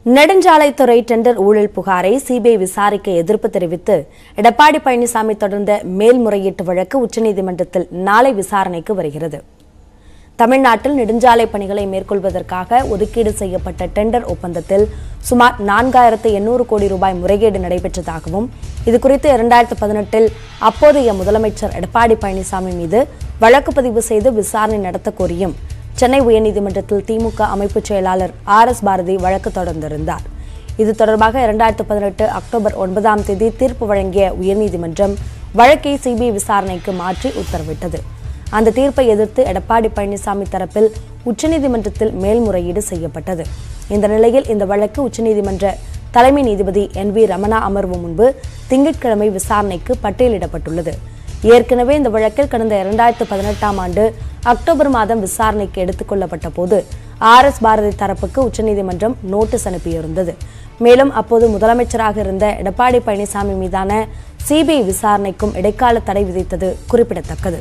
நெடுஞ்சாலைத்துறை டெண்டர் ஊழல் புகாரை சிபிஐ விசாரிக்க எதிர்ப்பு தெரிவித்து எடப்பாடி பழனிசாமி தொடர்ந்த மேல்முறையீட்டு வழக்கு உச்சநீதிமன்றத்தில் நாளை விசாரணைக்கு வருகிறது. தமிழ்நாட்டில் நெடுஞ்சாலை பணிகளை மேற்கொள்வதற்காக ஒதுக்கீடு செய்யப்பட்ட டெண்டர் ஒப்பந்தத்தில் சுமார் 4800 கோடி ரூபாய் முறைகேடு நடைபெற்றதாகவும் இதுகுறித்து 2018 அப்போதைய முதலமைச்சர் எடப்பாடி பழனிசாமி மீது வழக்கு பதிவு செய்து விசாரணை நடத்த கோரியும் சென்னை உயர்நீதிமன்றத்தில் திமுக அமைப்பு செயலாளர் RS பாரதி வழக்கு தொடர்ந்திருந்தார். இது தொடர்பாக 2018 அக்டோபர் 9ஆம் தேதி தீர்ப்பு வழங்கிய உயர்நீதிமன்றம் வழக்கை சிபிஐ விசாரணைக்கு மாற்றி உத்தரவிட்டது. அந்த தீர்ப்பை எதிர்த்து எடப்பாடி பழனிசாமி தரப்பில் உச்சநீதிமன்றத்தில் மேல்முறையீடு செய்யப்பட்டது. இந்த நிலையில் இந்த வழக்கு உச்சநீதிமன்ற தலைமை நீதிபதி NV ரமணா அமர்வு முன்பு திங்கட்கிழமை விசாரணைக்கு பட்டியலிடப்பட்டுள்ளது. ஏற்கனவே இந்த வழக்கில் கடந்த 2018ஆம் ஆண்டு அக்டோபர் மாதம் விசாரணைக்கு எடுத்துக் கொள்ளப்பட்ட போது RS பாரதி தரப்புக்கு உச்சநீதிமன்றம் நோட்டீஸ் அனுப்பியிருந்தது. மேலும் அப்போது முதலமைச்சராக இருந்த எடப்பாடி பழனிசாமி மீதான சிபிஐ விசாரணைக்கும் இடைக்கால தடை விதித்தது குறிப்பிடத்தக்கது.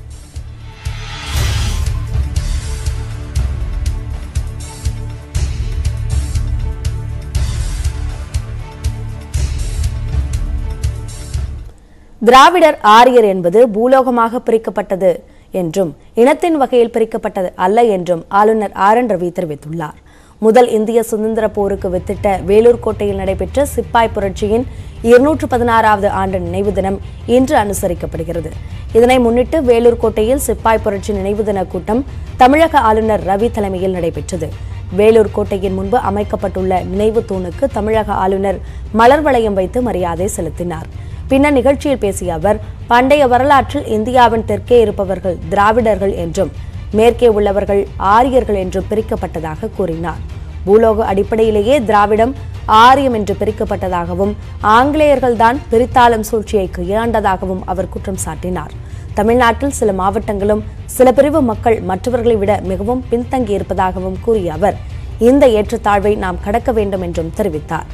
திராவிடர் ஆரியர் என்பது பூலோகமாக பிரிக்கப்பட்டது என்றும் இனத்தின் வகையில் பிரிக்கப்பட்டது அல்ல என்றும் ஆளுநர் RN ரவி தெரிவித்துள்ளார். முதல் இந்திய சுதந்திர போருக்கு வித்திட்ட வேலூர் கோட்டையில் நடைபெற்ற சிப்பாய் புரட்சியின் 216வது ஆண்டு நினைவு தினம் இன்று அனுசரிக்கப்படுகிறது. இதனை முன்னிட்டு வேலூர் கோட்டையில் சிப்பாய் புரட்சி நினைவு தின கூட்டம் தமிழக ஆளுநர் ரவி தலைமையில் நடைபெற்றது. வேலூர் கோட்டையின் முன்பு அமைக்கப்பட்டுள்ள நினைவு தூணுக்கு தமிழக ஆளுநர் மலர் வளையம் வைத்து மரியாதை செலுத்தினார். பின்னர் நிகழ்ச்சியில் பேசிய அவர், பண்டைய வரலாற்றில் இந்தியாவின் தெற்கே இருப்பவர்கள் திராவிடர்கள் என்றும் மேற்கே உள்ளவர்கள் ஆரியர்கள் என்றும் பிரிக்கப்பட்டதாக கூறினார். பூலோக அடிப்படையிலேயே திராவிடம் ஆரியம் என்று பிரிக்கப்பட்டதாகவும் ஆங்கிலேயர்கள்தான் பிரித்தாளும் சூழ்ச்சியை கையாண்டதாகவும் அவர் குற்றம் சாட்டினார். தமிழ்நாட்டில் சில மாவட்டங்களும் சில பிரிவு மக்கள் மற்றவர்களை விட மிகவும் பின்தங்கியிருப்பதாகவும் கூறிய அவர், இந்த ஏற்றத்தாழ்வை நாம் கடக்க வேண்டும் என்றும் தெரிவித்தார்.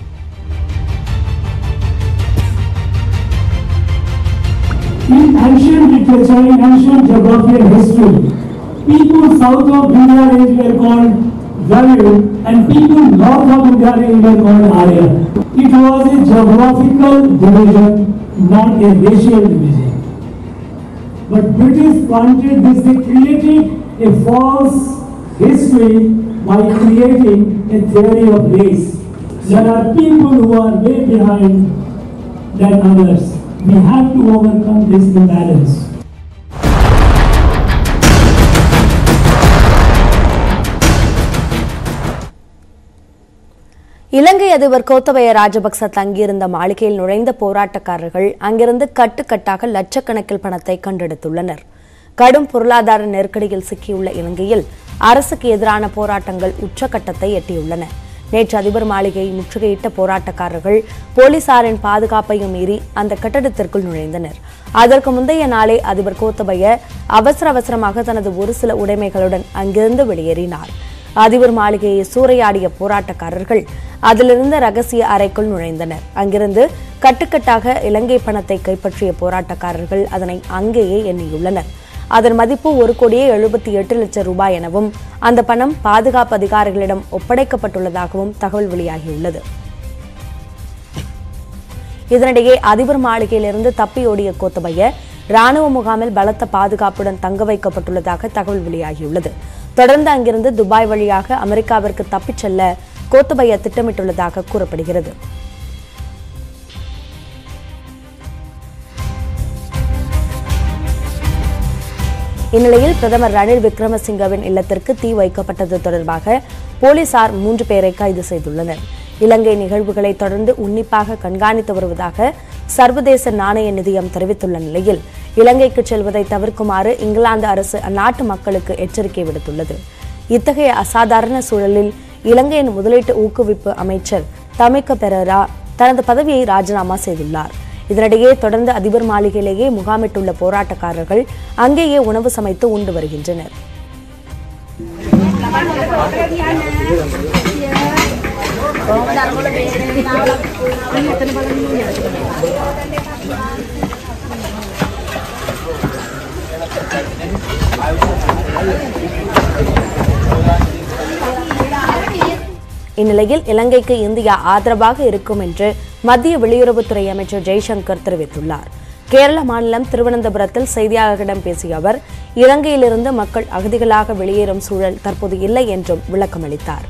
In ancient literature, in ancient geography and history, people south of India were called Dravid and people north of India were called Arya. It was a geographical division, not a racial division. But British wanted this, they created a false history by creating a theory of race. There are people who are way behind than others. We have to overcome this imbalance. இலங்கை அதிபர் கோத்தபய ராஜபக்ச தங்கியிருந்த மாளிகையில் நுழைந்த போராட்டக்காரர்கள் அங்கிருந்து கட்டுக்கட்டாக லட்சக்கணக்கில் பணத்தை கண்டெடுத்துள்ளனர். கடும் பொருளாதார நெருக்கடியில் சிக்கியுள்ள இலங்கையில் அரசுக்கு எதிரான போராட்டங்கள் உச்சக்கட்டத்தை எட்டியுள்ளன. நேற்று அதிபர் மாளிகையை முற்றுகையிட்ட போராட்டக்காரர்கள் போலீசாரின் பாதுகாப்பையும் மீறி அந்த கட்டடத்திற்குள் நுழைந்தனர். அதற்கு முந்தைய நாளே அதிபர் கோத்தபய அவசரமாக தனது ஒரு சில உடைமைகளுடன் அங்கிருந்து வெளியேறினார். அதிபர் மாளிகையை சூறையாடிய போராட்டக்காரர்கள் அதிலிருந்த ரகசிய அறைக்குள் நுழைந்தனர். அங்கிருந்து கட்டுக்கட்டாக இலங்கை பணத்தை கைப்பற்றிய போராட்டக்காரர்கள் அதனை அங்கேயே எண்ணியுள்ளனர். அதன் மதிப்பு 1,78,00,000 ரூபாய் எனவும் அந்த பணம் பாதுகாப்பு அதிகாரிகளிடம் ஒப்படைக்கப்பட்டுள்ளதாகவும் தகவல் வெளியாகியுள்ளது. இதனிடையே அதிபர் மாளிகையிலிருந்து தப்பியோடிய கோத்தபய ராணுவ முகாமில் பலத்த பாதுகாப்புடன் தங்க வைக்கப்பட்டுள்ளதாக தகவல் வெளியாகியுள்ளது. தொடர்ந்து அங்கிருந்து துபாய் வழியாக அமெரிக்காவிற்கு தப்பிச் செல்ல கோத்தபய திட்டமிட்டுள்ளதாக கூறப்படுகிறது. இந்நிலையில் பிரதமர் ரணில் விக்ரமசிங்கவின் இல்லத்திற்கு தீ வைக்கப்பட்டது தொடர்பாக போலீசார் 3 பேரை கைது செய்துள்ளனர். இலங்கை நிகழ்வுகளை தொடர்ந்து உன்னிப்பாக கண்காணித்து வருவதாக சர்வதேச நாணய நிதியம் தெரிவித்துள்ள நிலையில் இலங்கைக்கு செல்வதை தவிர்க்குமாறு இங்கிலாந்து அரசு அந்நாட்டு மக்களுக்கு எச்சரிக்கை விடுத்துள்ளது. இத்தகைய அசாதாரண சூழலில் இலங்கையின் முதலீட்டு ஊக்குவிப்பு அமைச்சர் தமிக்க பெரேரா தனது பதவியை ராஜினாமா செய்துள்ளார். இதனிடையே தொடர்ந்து அதிபர் மாளிகையிலேயே முகாமிட்டுள்ள போராட்டக்காரர்கள் அங்கேயே உணவு சமைத்து உண்டு வருகின்றனர். இந்நிலையில் இலங்கைக்கு இந்தியா ஆதரவாக இருக்கும் என்று மத்திய வெளியுறவுத்துறை அமைச்சர் ஜெய்சங்கர் தெரிவித்துள்ளார். கேரள மாநிலம் திருவனந்தபுரத்தில் செய்தியாளர்களிடம் பேசிய அவர், இலங்கையிலிருந்து மக்கள் அகதிகளாக வெளியேறும் சூழல் தற்போது இல்லை என்றும் விளக்கமளித்தார்.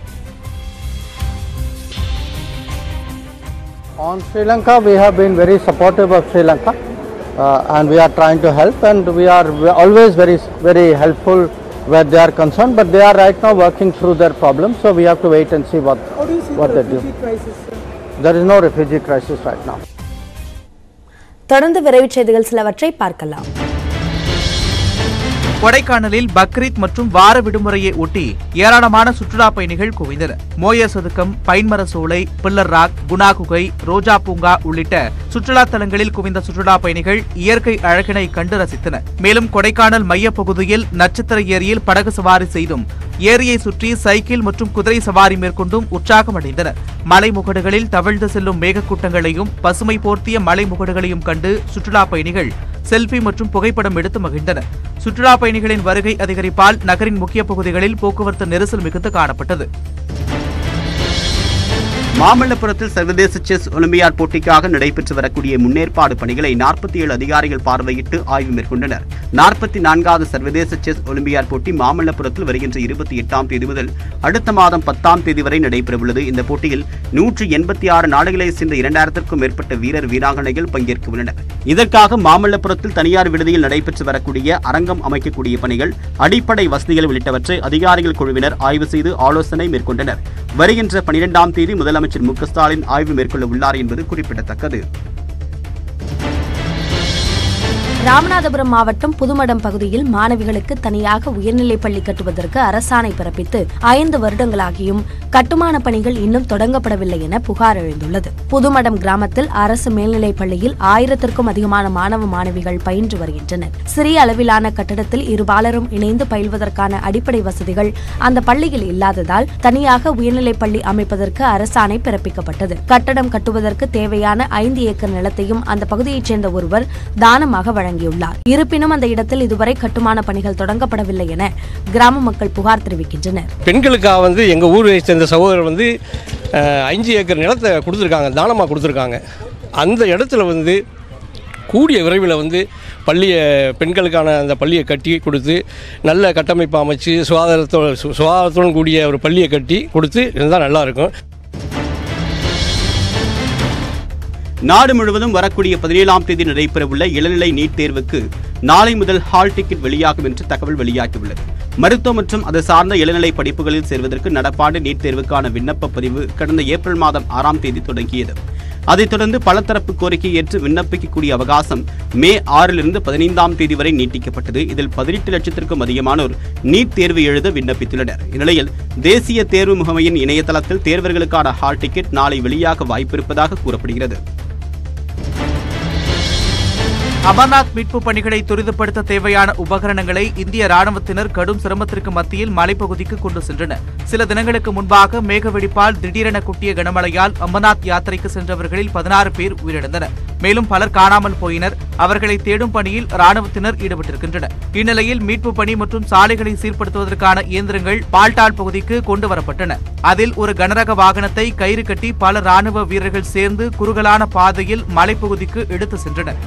On Sri Lanka, we have been very supportive of Sri Lanka and we are trying to help, and we are always very helpful where they are concerned, but they are right now working through their problems, so we have to wait and see what they do. There is no refugee crisis right now. தொடர்ந்து விரைவுச் செய்திகள் சிலவற்றை பார்க்கலாம். கொடைக்கானலில் பக்ரீத் மற்றும் வார விடுமுறையை ஒட்டி ஏராளமான சுற்றுலா பயணிகள் குவிந்தனர். மோய சதுக்கம், பைன்மர சோலை, பில்லர் ராக், குணா குகை, ரோஜா பூங்கா உள்ளிட்ட சுற்றுலா தலங்களில் குவிந்த சுற்றுலா பயணிகள் இயற்கை அழகினை கண்டு ரசித்தனர். மேலும் கொடைக்கானல் மையப்பகுதியில் நட்சத்திர ஏரியில் படகு சவாரி செய்தும், ஏரியை சுற்றி சைக்கிள் மற்றும் குதிரை சவாரி மேற்கொண்டும் உற்சாகமடைந்தனர். மலை முகடுகளில் தவழ்ந்து செல்லும் மேகக்கூட்டங்களையும் பசுமை போர்த்திய மலை முகடுகளையும் கண்டு சுற்றுலா பயணிகள் செல்ஃபி மற்றும் புகைப்படம் எடுத்து மகிழ்ந்தனர். சுற்றுலா பயணிகளின் வருகை அதிகரிப்பால் நகரின் முக்கிய பகுதிகளில் போக்குவரத்து நெரிசல் மிகுந்து காணப்பட்டது. மாமல்லபுரத்தில் சர்வதேச செஸ் ஒலிம்பியாட் போட்டிக்காக நடைபெற்று வரக்கூடிய முன்னேற்பாடு பணிகளை 47 அதிகாரிகள் பார்வையிட்டு ஆய்வு மேற்கொண்டனர். 44வது சர்வதேச செஸ் ஒலிம்பியாட் போட்டி மாமல்லபுரத்தில் வருகின்ற 28ஆம் தேதி முதல் அடுத்த மாதம் 10ஆம் தேதி வரை நடைபெறவுள்ளது. இந்த போட்டியில் 186 நாடுகளை சேர்ந்த 2000க்கும் மேற்பட்ட வீரர் வீராங்கனைகள் பங்கேற்க உள்ளனர். இதற்காக மாமல்லபுரத்தில் தனியார் விடுதியில் நடைபெற்று வரக்கூடிய அரங்கம் அமைக்கக்கூடிய பணிகள், அடிப்படை வசதிகள் உள்ளிட்டவற்றை அதிகாரிகள் குழுவினர் ஆய்வு செய்து ஆலோசனை மேற்கொண்டனர். வருகின்ற 12ஆம் தேதி முதலமைச்சர் மு.க. ஸ்டாலின் ஆய்வு மேற்கொள்ள உள்ளார் என்பது குறிப்பிடத்தக்கது. ராமநாதபுரம் மாவட்டம் புதுமடம் பகுதியில் மாணவிகளுக்கு தனியாக உயர்நிலைப் பள்ளி கட்டுவதற்கு அரசாணை பிறப்பித்து 5 வருடங்களாகியும் கட்டுமான பணிகள் இன்னும் தொடங்கப்படவில்லை என புகார் எழுந்துள்ளது. புதுமடம் கிராமத்தில் அரசு மேல்நிலைப் பள்ளியில் 1000க்கும் அதிகமான மாணவ மாணவிகள் பயின்று வருகின்றனர். சிறிய அளவிலான கட்டடத்தில் இருபாலரும் இணைந்து பயில்வதற்கான அடிப்படை வசதிகள் அந்த பள்ளியில் இல்லாததால் தனியாக உயர்நிலைப் பள்ளி அமைப்பதற்கு அரசாணை பிறப்பிக்கப்பட்டது. கட்டடம் கட்டுவதற்கு தேவையான 5 ஏக்கர் நிலத்தையும் அந்த பகுதியைச் சேர்ந்த ஒருவர் தானமாக வழங்கியுள்ளார். இருப்பினும் அந்த இடத்தில் இதுவரை கட்டுமான பணிகள் தொடங்கப்படவில்லை என கிராம மக்கள் புகார் தெரிவிக்கின்றனர். பெண்களுக்காக எங்க ஊரை சேர்ந்த சகோதரர் 5 ஏக்கர் நிலத்தை கொடுத்துருக்காங்க, தானமாக கொடுத்துருக்காங்க. அந்த இடத்துல கூடிய விரைவில் பள்ளியை, பெண்களுக்கான அந்த பள்ளியை கட்டி கொடுத்து நல்ல கட்டமைப்பு அமைச்சு சுகாதாரத்துடன் கூடிய ஒரு பள்ளியை கட்டி கொடுத்து இருந்தால் நல்லாயிருக்கும். நாடு முழுவதும் வரக்கூடிய 17ஆம் தேதி நடைபெறவுள்ள இளநிலை நீட் தேர்வுக்கு நாளை முதல் ஹால் டிக்கெட் வெளியாகும் என்று தகவல் வெளியாகியுள்ளது. மருத்துவம் மற்றும் அது சார்ந்த இளநிலை படிப்புகளில் சேர்வதற்கு நடப்பாண்டு நீட் தேர்வுக்கான விண்ணப்ப பதிவு கடந்த ஏப்ரல் மாதம் 6ஆம் தேதி தொடங்கியது. அதைத் தொடர்ந்து பலதரப்பு கோரிக்கை ஏற்று விண்ணப்பிக்கக்கூடிய அவகாசம் மே 6லிருந்து 15ஆம் தேதி வரை நீட்டிக்கப்பட்டது. இதில் 18 லட்சத்திற்கும் அதிகமானோர் நீட் தேர்வு எழுத விண்ணப்பித்துள்ளனர். இந்நிலையில் தேசிய தேர்வு முகமையின் இணையதளத்தில் தேர்வர்களுக்கான ஹால் டிக்கெட் நாளை வெளியாக வாய்ப்பிருப்பதாக கூறப்படுகிறது. அமர்நாத் மீட்பு பணிகளை துரிதப்படுத்த தேவையான உபகரணங்களை இந்திய ராணுவத்தினர் கடும் சிரமத்திற்கு மத்தியில் மலைப்பகுதிக்கு கொண்டு சென்றனர். சில தினங்களுக்கு முன்பாக மேகவெடிப்பால் திடீரென கொட்டிய கனமழையால் அமர்நாத் யாத்திரைக்கு சென்றவர்களில் 16 பேர் உயிரிழந்தனர். மேலும் பலர் காணாமல் போயினர். அவர்களை தேடும் பணியில் ராணுவத்தினர் ஈடுபட்டிருக்கின்றனர். இந்நிலையில் மீட்பு பணி மற்றும் சாலைகளை சீர்படுத்துவதற்கான இயந்திரங்கள் பால்டால் பகுதிக்கு கொண்டு வரப்பட்டன. அதில் ஒரு கனரக வாகனத்தை கயிறு கட்டி பல ராணுவ வீரர்கள் சேர்ந்து குறுகலான பாதையில் மலைப்பகுதிக்கு எடுத்து சென்றனர்.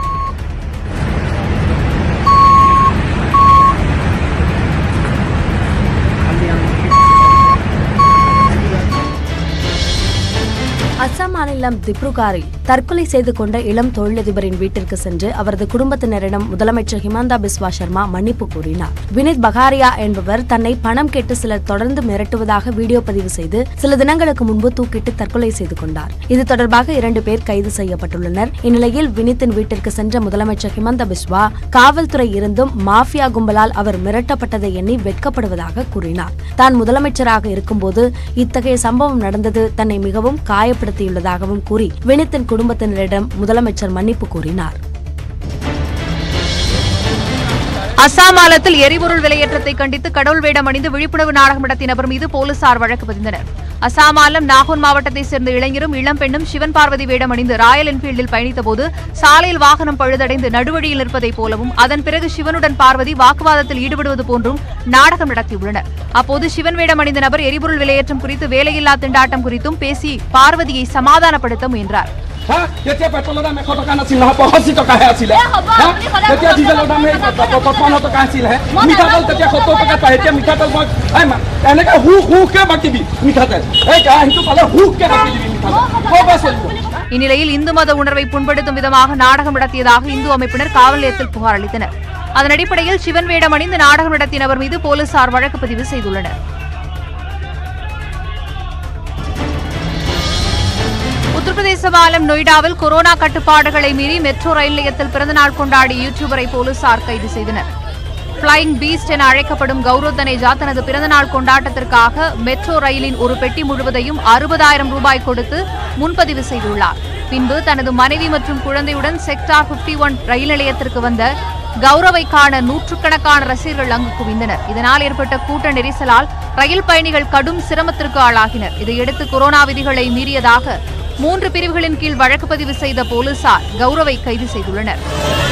அசாம் மாநிலம் திப்ருகாரில் தற்கொலை செய்து கொண்ட இளம் தொழிலதிபரின் வீட்டிற்கு சென்று அவரது குடும்பத்தினரிடம் முதலமைச்சர் ஹிமந்தா பிஸ்வா சர்மா மன்னிப்பு கூறினார். வினித் பகாரியா என்பவர் தன்னை பணம் கேட்டு சிலர் தொடர்ந்து மிரட்டுவதாக வீடியோ பதிவு செய்து சில தினங்களுக்கு முன்பு தூக்கிட்டு தற்கொலை செய்து கொண்டார். இது தொடர்பாக 2 பேர் கைது செய்யப்பட்டுள்ளனர். இந்நிலையில் வினித்தின் வீட்டிற்கு சென்ற முதலமைச்சர் ஹிமந்தா பிஸ்வா காவல்துறை இருந்தும் மாஃபியா கும்பலால் அவர் மிரட்டப்பட்டதை எண்ணி வெட்கப்படுவதாக கூறினார். தான் முதலமைச்சராக இருக்கும்போது இத்தகைய சம்பவம் நடந்தது தன்னை மிகவும் காயப்படுத்தியுள்ளதாகவும் கூறி வினித்தின் குடும்பத்தினரிடம் முதலமைச்சர் மன்னிப்பு கூறினார். அசாம் மாநிலத்தில் எரிபொருள் விலையேற்றத்தை கண்டித்து கடவுள் வேடம் அணிந்து விழிப்புணர்வு நாடகம் நடத்திய நபர் மீது போலீசார் வழக்கு பதிந்தனர். அசாம் மாநிலம் நாகூன் மாவட்டத்தைச் சேர்ந்த இளைஞரும் இளம் பெண்ணும் சிவன் பார்வதி வேடம் அணிந்து ராயல் என்ஃபீல்டில் பயணித்தபோது சாலையில் வாகனம் பழுதடைந்து நடுவழியில் நிற்பதைப் போலவும் அதன் பிறகு சிவனுடன் பார்வதி வாக்குவாதத்தில் ஈடுபடுவது போன்றும் நாடகம் நடத்தியுள்ளனர். அப்போது சிவன் வேடம் அணிந்த நபர் எரிபொருள் விலையேற்றம் குறித்து வேலையில்லா திண்டாட்டம் குறித்தும் பேசி பார்வதியை சமாதானப்படுத்த முயன்றார். যেতিয়া পেট্ৰলৰ দাম 100 টকা নাছিল নহয় 85 টকাহে আছিল তেতিয়া ডিজেলৰ দাম 55 টকা আছিল মিঠাতেল তেতিয়া 70 টকা পায় এতিয়া মিঠাতেল মই এনেকৈ হুকে বাকি দিবি মিঠাতেল এই কাহিনীটো পালে হুকে বাকি দিবি মিঠাতেল কবা চলিব. இந்நிலையில் இந்து மத உணர்வை புண்படுத்தும் விதமாக நாடகம் நடத்தியதாக இந்து அமைப்பினர் காவல் நிலையத்தில் புகார் அளித்தனர். அதன் அடிப்படையில் சிவன் வேடம் அணிந்து நாடகம் நடத்திய நபர் மீது போலீசார் வழக்கு பதிவு செய்துள்ளனர். உத்தரப்பிரதேச மாநிலம் நொய்டாவில் கொரோனா கட்டுப்பாடுகளை மீறி மெட்ரோ ரயில் நிலையத்தில் பிறந்தநாள் கொண்டாடிய யூடியூபரை போலீசார் கைது செய்தனர். பிளைங் பீஸ்ட் என அழைக்கப்படும் கௌரவ் தனேஜா தனது பிறந்தநாள் கொண்டாட்டத்திற்காக மெட்ரோ ரயிலின் ஒரு பெட்டி முழுவதையும் 60,000 ரூபாய் கொடுத்து முன்பதிவு செய்துள்ளார். பின்பு தனது மனைவி மற்றும் குழந்தையுடன் செக்டார் 51 ரயில் நிலையத்திற்கு வந்த கௌரவை காண நூற்றுக்கணக்கான ரசிகர்கள் அங்கு குவிந்தனர். இதனால் ஏற்பட்ட கூட்ட நெரிசலால் ரயில் பயணிகள் கடும் சிரமத்திற்கு ஆளாகினர். இதையடுத்து கொரோனா விதிகளை மீறியதாக 3 பிரிவுகளின் கீழ் வழக்கு பதிவு செய்த போலீசார் கௌரவை கைது செய்துள்ளனர்.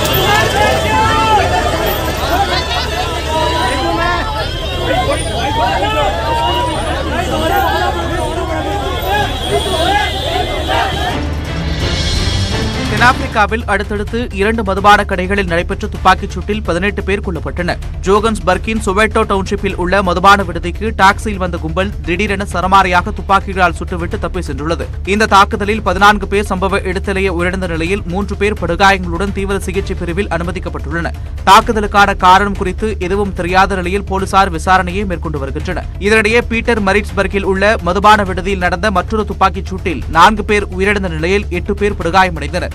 தென்னாப்பிரிக்காவில் அடுத்தடுத்து 2 மதுபான கடைகளில் நடைபெற்ற துப்பாக்கிச் சூட்டில் 18 பேர் கொல்லப்பட்டனர். ஜோகன்ஸ்பர்க்கின் சொவேட்டோ டவுன்ஷிப்பில் உள்ள மதுபான விடுதிக்கு டாக்ஸியில் வந்த கும்பல் திடீரென சரமாரியாக துப்பாக்கிகளால் சுட்டுவிட்டு தப்பி சென்றுள்ளது. இந்த தாக்குதலில் 14 பேர் சம்பவ இடத்திலேயே உயிரிழந்த நிலையில் 3 பேர் படுகாயங்களுடன் தீவிர சிகிச்சை பிரிவில் அனுமதிக்கப்பட்டுள்ளனர். தாக்குதலுக்கான காரணம் குறித்து எதுவும் தெரியாத நிலையில் போலீசார் விசாரணையை மேற்கொண்டு வருகின்றனர். இதனிடையே பீட்டர் மரிட்ஸ்பர்க்கில் உள்ள மதுபான விடுதியில் நடந்த மற்றொரு துப்பாக்கிச் சூட்டில் 4 பேர் உயிரிழந்த நிலையில் 8 பேர் படுகாயமடைந்தனர்.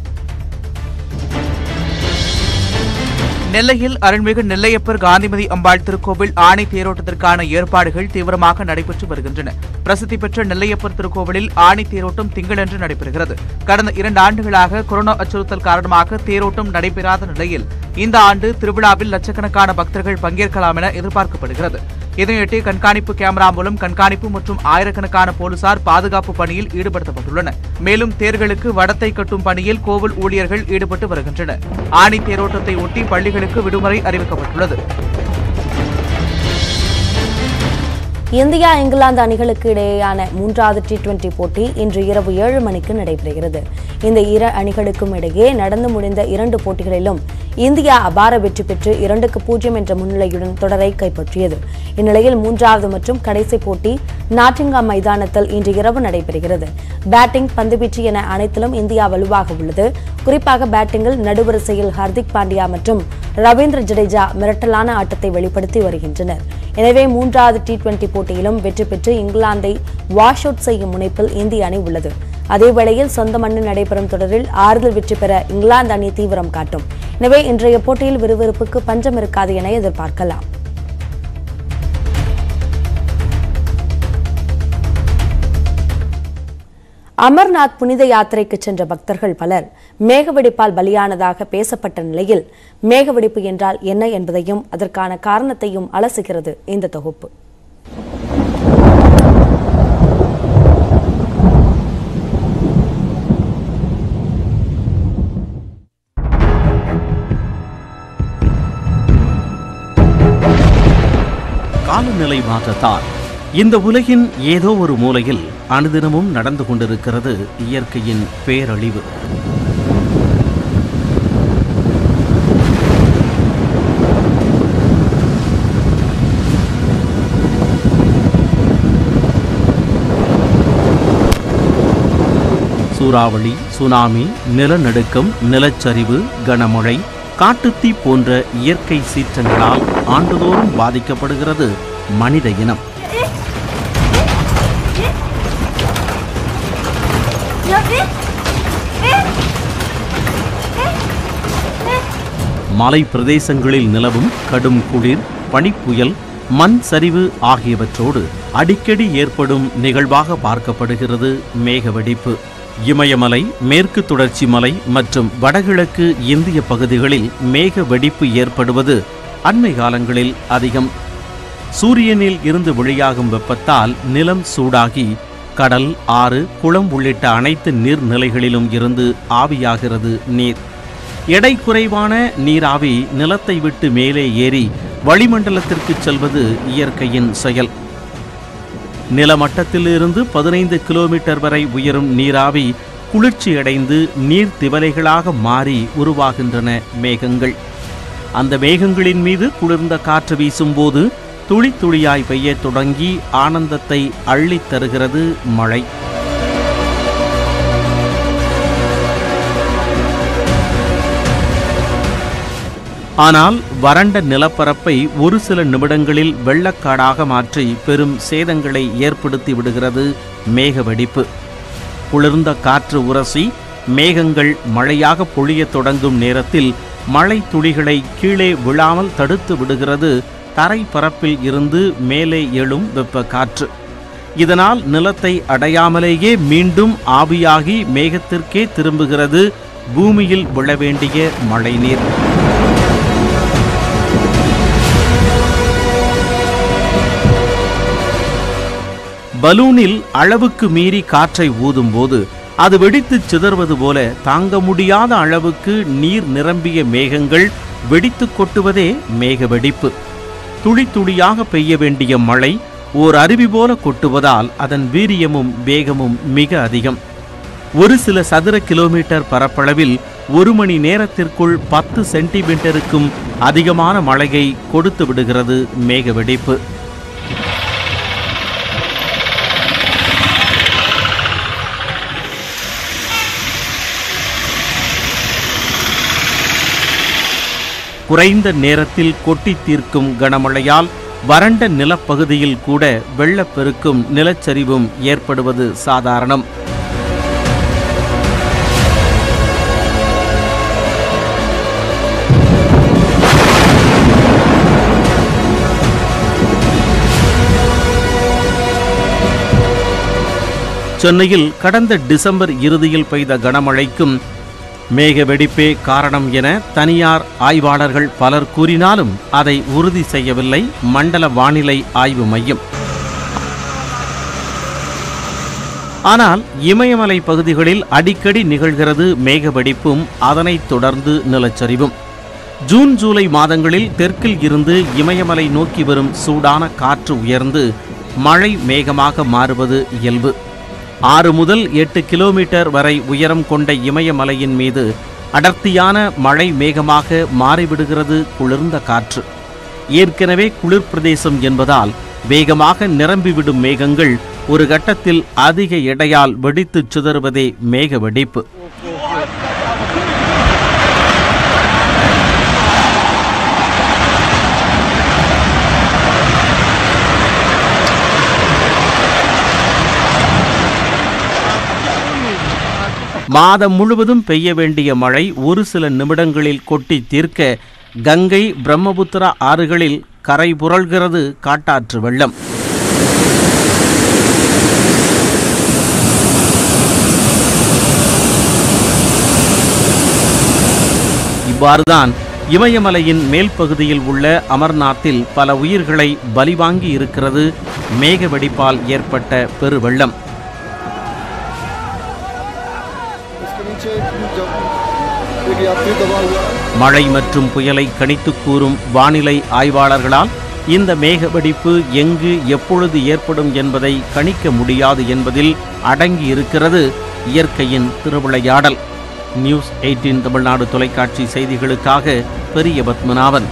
நெல்லையில் அருள்மிகு நெல்லையப்பர் காந்திமதி அம்பாள் திருக்கோவில் ஆணை தேரோட்டத்திற்கான ஏற்பாடுகள் தீவிரமாக நடைபெற்று வருகின்றன. பிரசித்தி பெற்ற நெல்லையப்பர் திருக்கோவிலில் ஆணை தேரோட்டம் திங்களன்று நடைபெறுகிறது. கடந்த 2 ஆண்டுகளாக கொரோனா அச்சுறுத்தல் காரணமாக தேரோட்டம் நடைபெறாத நிலையில் இந்த ஆண்டு திருவிழாவில் லட்சக்கணக்கான பக்தர்கள் பங்கேற்கலாம் என எதிர்பார்க்கப்படுகிறது. இதனையொட்டி கண்காணிப்பு கேமரா மூலம் கண்காணிப்பு மற்றும் ஆயிரக்கணக்கான போலீசார் பாதுகாப்பு பணியில் ஈடுபடுத்தப்பட்டுள்ளனர். மேலும் தேர்களுக்கு வடத்தை கட்டும் பணியில் கோவில் ஊழியர்கள் ஈடுபட்டு வருகின்றனர். ஆணி தேரோட்டத்தை ஒட்டி பள்ளிகளுக்கு விடுமுறை அறிவிக்கப்பட்டுள்ளது. இந்தியா இங்கிலாந்து அணிகளுக்கு இடையேயான 3வது T20 போட்டி இன்று இரவு 7 மணிக்கு நடைபெறுகிறது. இந்த இரு அணிகளுக்கும் இடையே நடந்து முடிந்த 2 போட்டிகளிலும் இந்தியா அபார வெற்றி பெற்று 2-0 என்ற முன்னிலையுடன் தொடரை கைப்பற்றியது. இந்நிலையில் 3வது மற்றும் கடைசி போட்டி நாட்டிங்ஹாம் மைதானத்தில் இன்று இரவு நடைபெறுகிறது. பேட்டிங், பந்துவீச்சு என அனைத்திலும் இந்தியா வலுவாக உள்ளது. குறிப்பாக பேட்டிங்கில் நடுவரிசையில் ஹர்திக் பாண்டியா மற்றும் ரவீந்திர ஜடேஜா மிரட்டலான ஆட்டத்தை வெளிப்படுத்தி வருகின்றனர். எனவே 3வது T20 போட்டியிலும் வெற்றி பெற்று இங்கிலாந்தை வாஷ் அவுட் செய்யும் முனைப்பில் இந்திய அணி உள்ளது. அதேவேளையில் சொந்த மண்ணில் நடைபெறும் தொடரில் ஆறுதல் வெற்றி பெற இங்கிலாந்து அணி தீவிரம் காட்டும். எனவே இன்றைய போட்டியில் விறுவிறுப்புக்கு பஞ்சம் இருக்காது என எதிர்பார்க்கலாம். அமர்நாத் புனித யாத்திரைக்கு சென்ற பக்தர்கள் பலர் மேகவெடிப்பால் பலியானதாக பேசப்பட்ட நிலையில் மேகவெடிப்பு என்றால் என்ன என்பதையும் அதற்கான காரணத்தையும் அலசுகிறது இந்த தொகுப்பு. காலநிலை மாற்றத்தால் இந்த உலகின் ஏதோ ஒரு மூலையில் அனுதினமும் நடந்து கொண்டிருக்கிறது இயற்கையின் பேரழிவு. சூறாவளி, சுனாமி, நிலநடுக்கம், நிலச்சரிவு, கனமழை, காட்டுத்தீ போன்ற இயற்கை சீற்றங்களால் ஆண்டுதோறும் பாதிக்கப்படுகிறது மனித இனம். மலை பிரதேசங்களில் நிலவும் கடும் குளிர், பனிப்புயல், மண் சரிவு ஆகியவற்றோடு அடிக்கடி ஏற்படும் நிகழ்வாக பார்க்கப்படுகிறது மேகவெடிப்பு. இமயமலை, மேற்கு தொடர்ச்சி மலை மற்றும் வடகிழக்கு இந்திய பகுதிகளில் மேக வெடிப்பு ஏற்படுவது அண்மை காலங்களில் அதிகம். சூரியனில் இருந்து வெளியாகும் வெப்பத்தால் நிலம் சூடாகி கடல், ஆறு, குளம் உள்ளிட்ட அனைத்து நீர்நிலைகளிலும் இருந்து ஆவியாகிறது நீர். எடை குறைவான நீராவி நிலத்தை விட்டு மேலே ஏறி வளிமண்டலத்திற்கு செல்வது இயற்கையின் செயல். நிலமட்டத்திலிருந்து 15 கிலோமீட்டர் வரை உயரும் நீராவி குளிர்ச்சியடைந்து நீர் திவலைகளாக மாறி உருவாகின்றன மேகங்கள். அந்த மேகங்களின் மீது குளிர்ந்த காற்று வீசும்போது துளி துளியாய் பெய்ய தொடங்கி ஆனந்தத்தை அள்ளித் தருகிறது மழை. ஆனால் வறண்ட நிலப்பரப்பை ஒரு சில நிமிடங்களில் வெள்ளக்காடாக மாற்றி பெரும் சேதங்களை ஏற்படுத்தி விடுகிறது மேக வெடிப்பு. குளிர்ந்த காற்று உரசி மேகங்கள் மழையாக பொழியத் தொடங்கும் நேரத்தில் மழை துளிகளை கீழே விழாமல் தடுத்து விடுகிறது தரை பரப்பில் இருந்து மேலே எழும் வெப்ப காற்று. இதனால் நிலத்தை அடையாமலேயே மீண்டும் ஆவியாகி மேகத்திற்கே திரும்புகிறது பூமியில் விழ வேண்டிய மழைநீர். பலூனில் அளவுக்கு மீறி காற்றை ஊதும்போது அது வெடித்து சிதறுவது போல தாங்க முடியாத அளவுக்கு நீர் நிரம்பிய மேகங்கள் வெடித்து கொட்டுவதே மேக வெடிப்பு. துளி துளியாக பெய்ய வேண்டிய மழை ஓர் அருவி போல கொட்டுவதால் அதன் வீரியமும் வேகமும் மிக அதிகம். ஒரு சில சதுர கிலோமீட்டர் பரப்பளவில் 1 மணி நேரத்திற்குள் 10 சென்டிமீட்டருக்கும் அதிகமான மழையை கொடுத்து விடுகிறது மேக வெடிப்பு. குறைந்த நேரத்தில் கொட்டி தீர்க்கும் கனமழையால் வறண்ட நிலப்பகுதியில் கூட வெள்ளப்பெருக்கும் நிலச்சரிவும் ஏற்படுவது சாதாரணம். சென்னையில் கடந்த டிசம்பர் இறுதியில் பெய்த கனமழைக்கும் மேக வெடிப்பே காரணம் என தனியார் ஆய்வாளர்கள் பலர் கூறினாலும் அதை உறுதி செய்யவில்லை மண்டல வானிலை ஆய்வு மையம். ஆனால் இமயமலை பகுதிகளில் அடிக்கடி நிகழ்கிறது மேக வெடிப்பும் அதனைத் தொடர்ந்து நிலச்சரிவும். ஜூன் ஜூலை மாதங்களில் தெற்கில் இருந்து இமயமலை நோக்கி வரும் சூடான காற்று உயர்ந்து மழை மேகமாக மாறுவது இயல்பு. 6 முதல் 8 கிலோமீட்டர் வரை உயரம் கொண்ட இமயமலையின் மீது அடர்த்தியான மழை மேகமாக மாறிவிடுகிறது குளிர்ந்த காற்று. ஏற்கனவே குளிர் பிரதேசம் என்பதால் வேகமாக நிரம்பிவிடும் மேகங்கள் ஒரு கட்டத்தில் அதிக எடையால் வெடித்து சிதறுவதே மேக வெடிப்பு. மாதம் முழுவதும் பெய்ய வேண்டிய மழை ஒரு சில நிமிடங்களில் கொட்டி தீர்க்க கங்கை, பிரம்மபுத்திரா ஆறுகளில் கரை புரள்கிறது காட்டாற்று வெள்ளம். இவ்வாறுதான் இமயமலையின் மேல் பகுதியில் உள்ள அமர்நாத்தில் பல உயிர்களை பலிவாங்கி இருக்கிறது மேக வெடிப்பால் ஏற்பட்ட பெருவெள்ளம். மழை மற்றும் புயலை கணித்து கூறும் வானிலை ஆய்வாளர்களால் இந்த மேக வெடிப்பு எங்கு எப்பொழுது ஏற்படும் என்பதை கணிக்க முடியாது என்பதில் அடங்கி இருக்கிறது இயற்கையின் திருவிளையாடல். நியூஸ் 18 தமிழ்நாடு தொலைக்காட்சி செய்திகளுக்காக பெரிய பத்மநாபன்.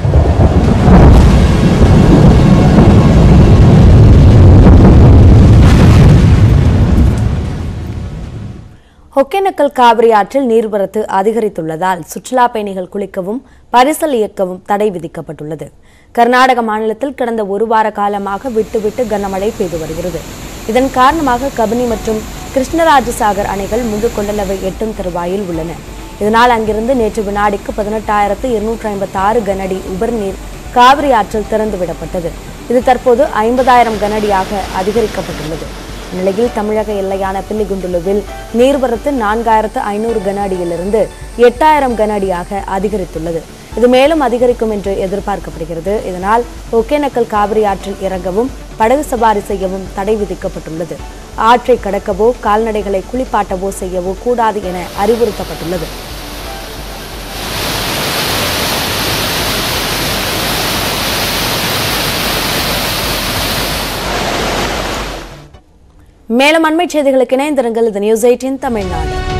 ஒகேனக்கல் காவிரி ஆற்றில் நீர்வரத்து அதிகரித்துள்ளதால் சுற்றுலா பயணிகள் குளிக்கவும் பரிசல் இயக்கவும் தடை விதிக்கப்பட்டுள்ளது. கர்நாடக மாநிலத்தில் கடந்த 1 வார காலமாக விட்டு கனமழை பெய்து வருகிறது. இதன் காரணமாக கபினி மற்றும் கிருஷ்ணராஜசாகர் அணைகள் முழு கொள்ளளவை எட்டும் தருவாயில் உள்ளன. இதனால் அங்கிருந்து நேற்று வினாடிக்கு 18,256 கனஅடி உபரிநீர் காவிரி ஆற்றில் திறந்துவிடப்பட்டது. இது தற்போது 50,000 கனஅடியாக அதிகரிக்கப்பட்டுள்ளது. இந்நிலையில் தமிழக எல்லையான பில்லிகுண்டுலுவில் நீர்வரத்து 4500 கன அடியிலிருந்து 8000 கன அடியாக அதிகரித்துள்ளது. இது மேலும் அதிகரிக்கும் என்று எதிர்பார்க்கப்படுகிறது. இதனால் ஒகேனக்கல் காவிரி ஆற்றில் இறங்கவும் படகு சவாரி செய்யவும் தடை விதிக்கப்பட்டுள்ளது. ஆற்றை கடக்கவோ கால்நடைகளை குளிப்பாட்டவோ செய்யவோ கூடாது என அறிவுறுத்தப்பட்டுள்ளது. மேலும் அண்மைச் செய்திகளுக்கு இணைந்திருங்கள். இது News18 Tamil Nadu.